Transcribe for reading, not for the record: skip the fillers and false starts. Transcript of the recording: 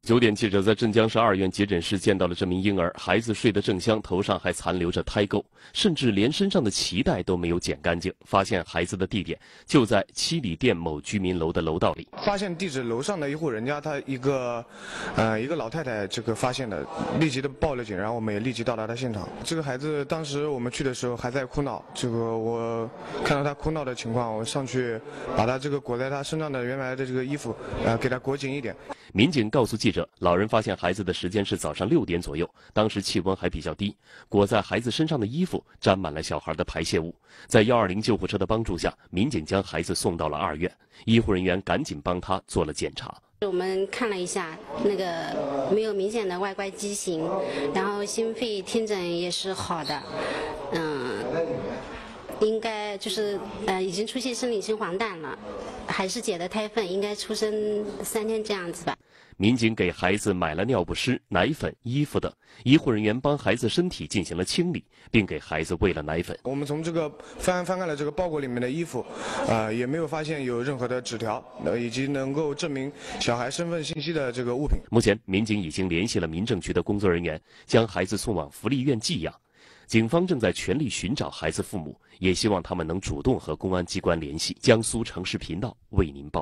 9点，记者在镇江市2院急诊室见到了这名婴儿，孩子睡得正香，头上还残留着胎垢，甚至连身上的脐带都没有剪干净。发现孩子的地点就在七里店某居民楼的楼道里。 发现地址楼上的一户人家，他一个老太太发现的，立即的报了警，然后我们也立即到达了现场。这个孩子当时我们去的时候还在哭闹，我看到他哭闹的情况，我上去把他裹在他身上的原来的衣服给他裹紧一点。 民警告诉记者，老人发现孩子的时间是早上6点左右，当时气温还比较低，裹在孩子身上的衣服沾满了小孩的排泄物。在120救护车的帮助下，民警将孩子送到了2院，医护人员赶紧帮他做了检查。 我们看了一下，没有明显的外观畸形，然后心肺听诊也是好的，应该已经出现生理性黄疸了，还是解的胎粪，应该出生3天这样子吧。 民警给孩子买了尿不湿、奶粉、衣服等，医护人员帮孩子身体进行了清理，并给孩子喂了奶粉。 我们从翻开了包裹里面的衣服，也没有发现有任何的纸条，以及能够证明小孩身份信息的物品。 目前，民警已经联系了民政局的工作人员，将孩子送往福利院寄养。警方正在全力寻找孩子父母，也希望他们能主动和公安机关联系。江苏城市频道为您报。